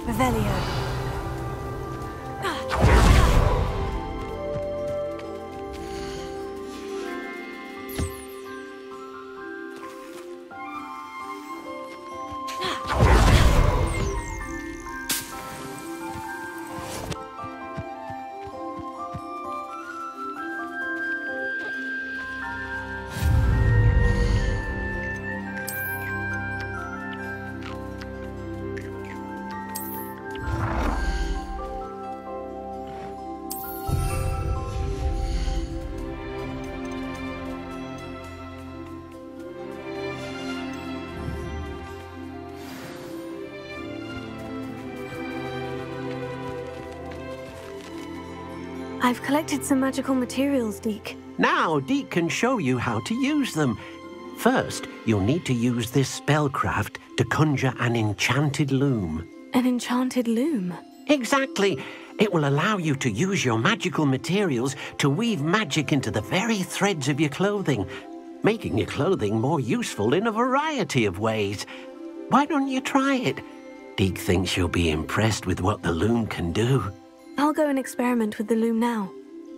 Revelio. I've collected some magical materials, Deek. Now, Deek can show you how to use them. First, you'll need to use this spellcraft to conjure an enchanted loom. An enchanted loom? Exactly. It will allow you to use your magical materials to weave magic into the very threads of your clothing, making your clothing more useful in a variety of ways. Why don't you try it? Deek thinks you'll be impressed with what the loom can do. I'll go and experiment with the loom now.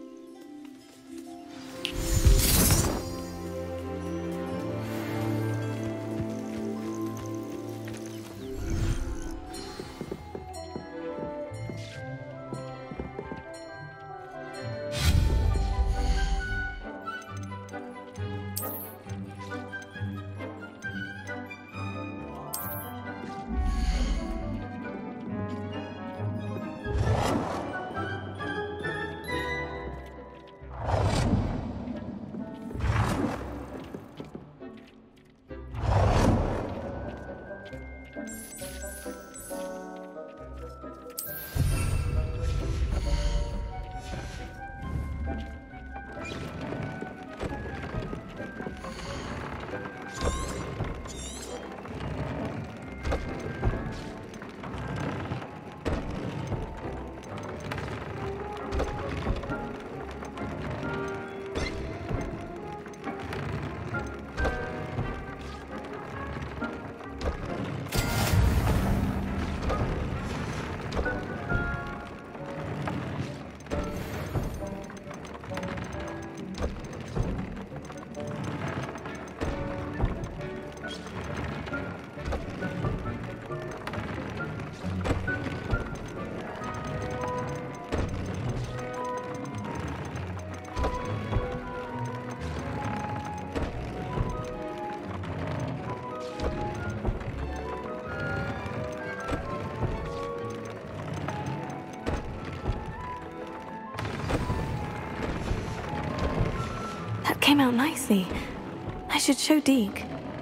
Came out nicely. I should show Deek.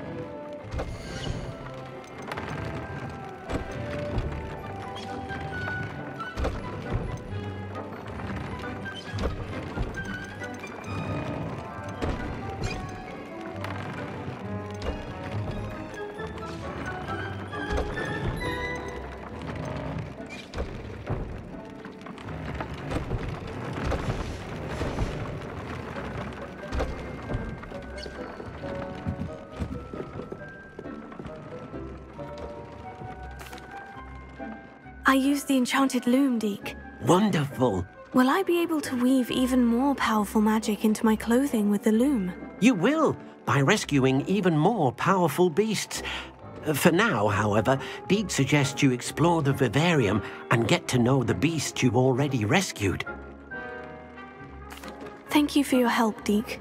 I used the enchanted loom, Deek. Wonderful. Will I be able to weave even more powerful magic into my clothing with the loom? You will, by rescuing even more powerful beasts. For now, however, Deek suggests you explore the vivarium and get to know the beasts you've already rescued. Thank you for your help, Deek.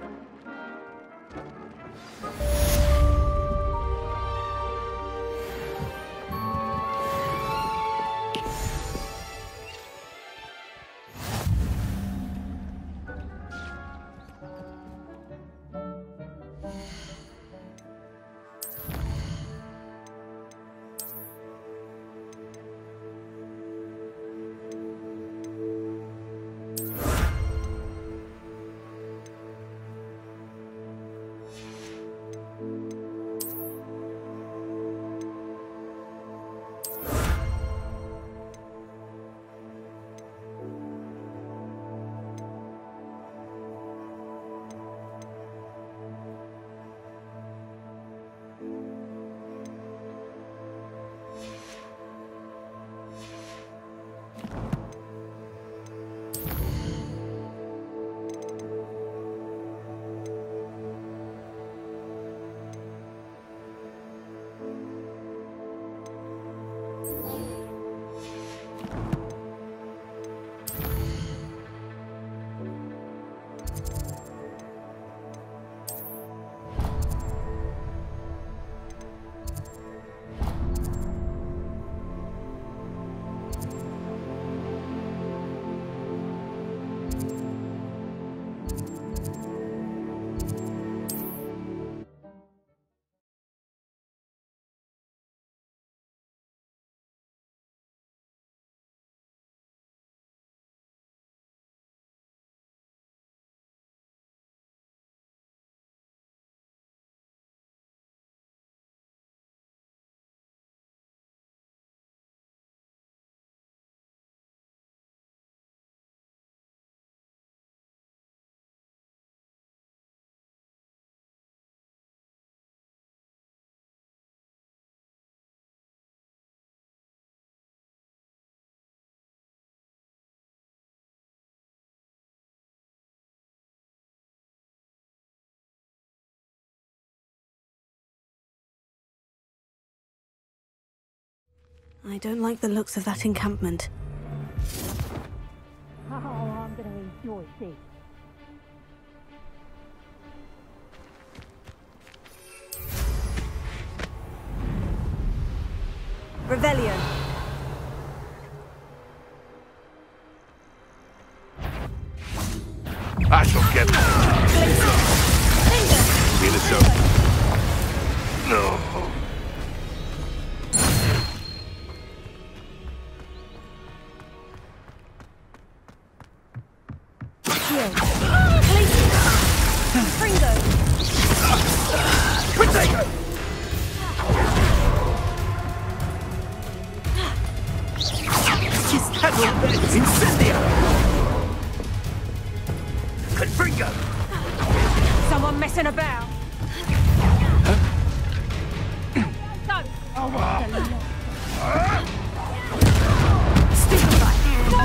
I don't like the looks of that encampment. Oh, I'm gonna enjoy this. Revelio. I shall get them. Feel it so. No. Incendio! Confringo! Someone messing about. Go! Oh, what the Lord. Stupefy!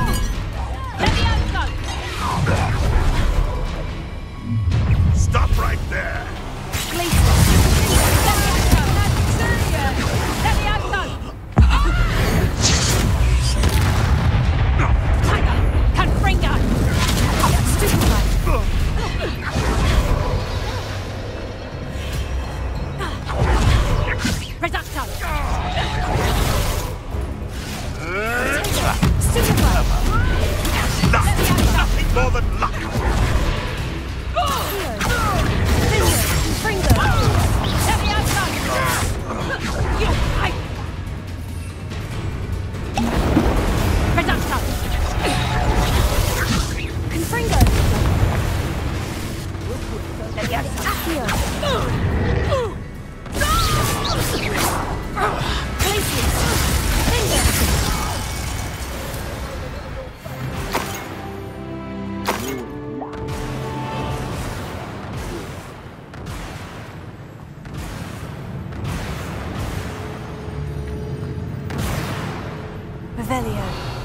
Levioso! Stop right there! Levioso! Confringo! Stupefy! Reducto! Stupefy! Nothing more than luck! Confringo! Levioso! You fight! Reducto! Confringo! Accio! Glacius! Finger! Revelio.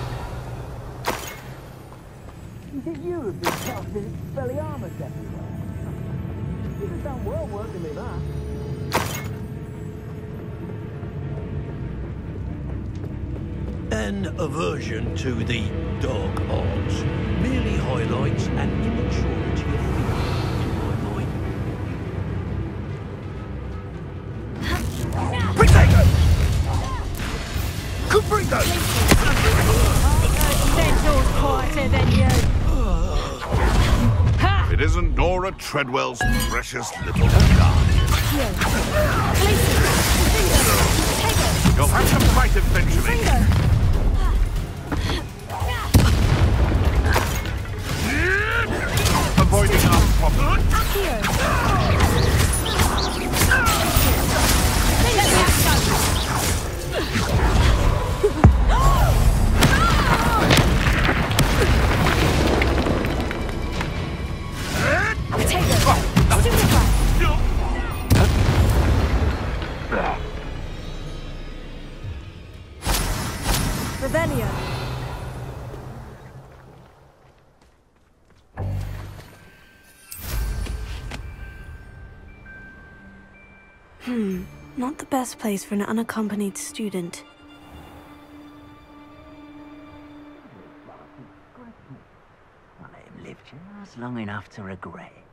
You have been casting belly armors everywhere. You've done well working me that. An aversion to the dark arts merely highlights an immaturity of thinking, to my mind. Protego! Confringo! Central's quieter than you. It isn't Nora Treadwell's precious little guard. You'll have to fight eventually. Avoiding our problem. Revelio. Not the best place for an unaccompanied student. I've lived just long enough to regret.